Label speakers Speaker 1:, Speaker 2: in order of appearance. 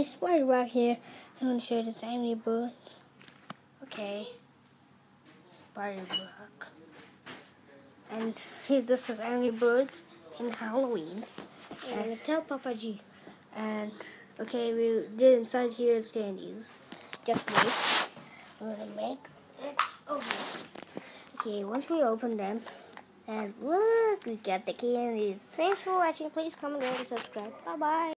Speaker 1: guys, Spider Rock here. I'm going to show you the Angry Birds. Okay, Spider Rock. And here's this is Angry Birds in Halloween. And tell Papa G. And okay, we did inside here is candies. Just wait. We're gonna make it open. Okay, once we open them, and look, we got the candies. Thanks for watching. Please comment, rate, and subscribe. Bye bye.